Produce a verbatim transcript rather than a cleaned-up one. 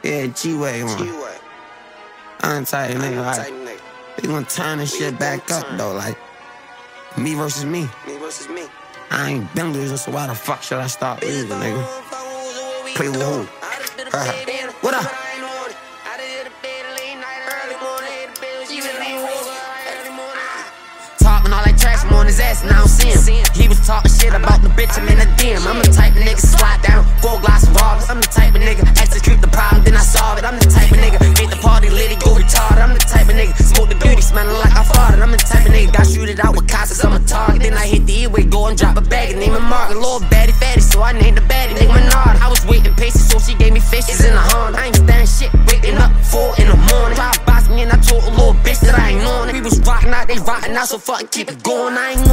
Yeah, G-Way one. Untight nigga, like, they gonna turn this shit back up though, like, me versus me. Me versus me. I ain't been losing, so why the fuck should I stop losing, nigga? Play with who? What up? Talking all that trash, I'm on his ass and I don't see him. He was talking shit about the bitch, I'm in the D M. I'm the type of nigga slide down, four glass of robbers. I'm the type of nigga execute the problem, then I solve it. I'm the type of nigga hit the party, lit it, go retarded. I'm the type of nigga smoke the beauty, smelling like I farted. I'm the type of nigga got shoot it out with Casas, I'm a target. Then I hit the E-way, go and drop a bag and name a market. Little baddie fatty, so I named the baddie, nigga Menard. I was waiting patient, so she gave me fishes in the Honda. I ain't standing shit, waking up four in the morning. Drive by me and I told a little bitch that I ain't on it. We was rocking out, they rocking out, so fucking keep it going. I ain't